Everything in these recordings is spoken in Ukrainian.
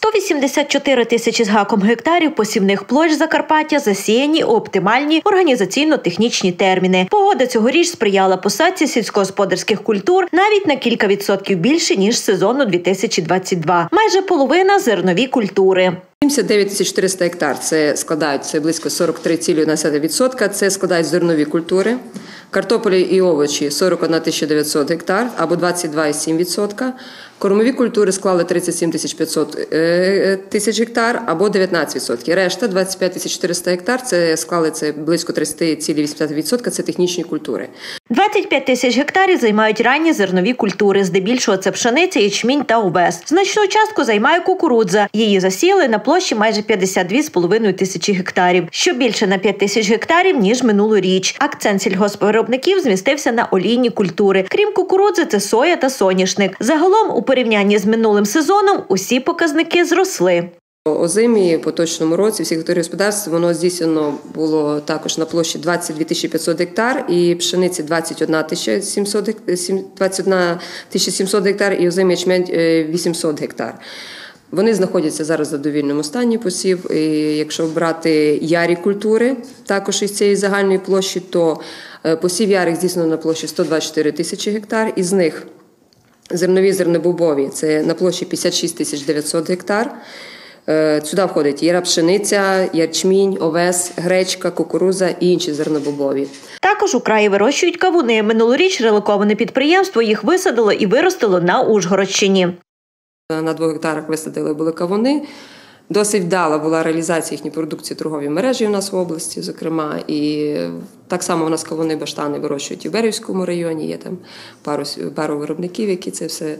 184 тисячі з гаком гектарів посівних площ Закарпаття засіяні у оптимальні організаційно-технічні терміни. Погода цьогоріч сприяла посадці сільськогосподарських культур навіть на кілька відсотків більше, ніж сезону 2022. Майже половина – зернові культури. 79 400 гектар – це близько 43,1%, це складають зернові культури. Картоплі і овочі – 41 900 гектар або 22,7%. Кормові культури склали 37 500 гектар або 19%. Решта – 25 400 гектар, це близько 30,8%, це технічні культури. 25 тисяч гектарів займають ранні зернові культури, здебільшого це пшениця, ячмінь та овес. Значну частку займає кукурудза. Її засіяли на площі майже 52,5 тисячі гектарів, що більше на 5 тисяч гектарів, ніж минулоріч. Акцент сільгоспвиробників змістився на олійні культури. Крім кукурудзи, це соя та соняшник. Загалом, у порівнянні з минулим сезоном, усі показники зросли. Озимі поточному році всіх секторів господарств воно здійснено було також на площі 22 500 гектар і пшениці 21 700 гектар і озимий ячмень 800 гектар. Вони знаходяться зараз в задовільному стані посів. І якщо брати ярі культури, також із цієї загальної площі, то посів ярих здійснено на площі 124 тисячі гектар, із них зернові, зернобобові – це на площі 56 900 гектар. Сюди входить яра пшениця, ячмінь, овес, гречка, кукурудза і інші зернобобові. Також у краї вирощують кавуни. Минулоріч релоковане підприємство їх висадило і виростило на Ужгородщині. На 2 гектарах висадили були кавуни. Досить вдала була реалізація їхньої продукції торгові мережі у нас в області, зокрема. І так само у нас кавуни, баштани вирощують і в Берівському районі. Є там пару виробників, які це все...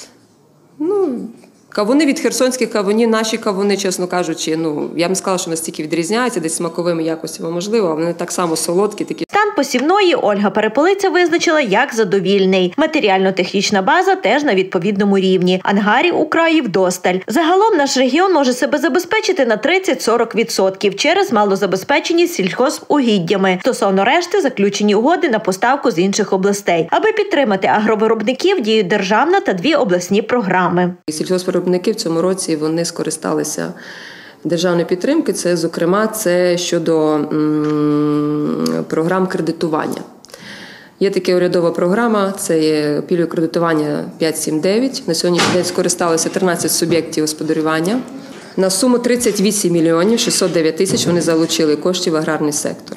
Кавуни від херсонських кавунів, наші кавуни, чесно кажучи, я б не сказала, що настільки відрізняються, десь смаковими якостями, можливо, а вони так само солодкі. Стан посівної Ольга Переполиця визначила як задовільний. Матеріально-технічна база теж на відповідному рівні. Ангарів у краї вдосталь. Загалом наш регіон може себе забезпечити на 30-40% через малозабезпеченість сільгоспугіддями. Стосовно решти заключені угоди на поставку з інших областей. Аби підтримати агровиробників, діють державна та 2 обласні програми. Сільгоспвиробники в цьому році вони скористалися державної підтримки, це щодо програм кредитування. Є така урядова програма, це є пільгове кредитування 5-7-9. На сьогоднішній день скористалися 13 суб'єктів господарювання. На суму 38 мільйонів 609 тисяч вони залучили коштів в аграрний сектор.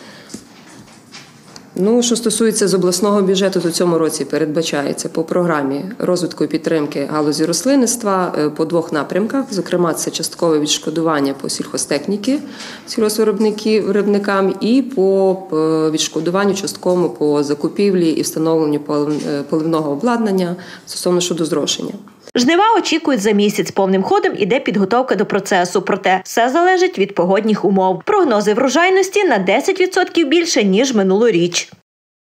Що стосується з обласного бюджету, то в цьому році передбачається по програмі розвитку і підтримки галузі рослинництва по 2 напрямках. Зокрема, це часткове відшкодування по сільхозтехніки сільгоспвиробникам і по відшкодуванню частковому по закупівлі і встановленню поливного обладнання стосовно щодо зрошення. Жнива очікують за місяць. Повним ходом іде підготовка до процесу. Проте все залежить від погодних умов. Прогнози врожайності на 10% більше, ніж минулоріч.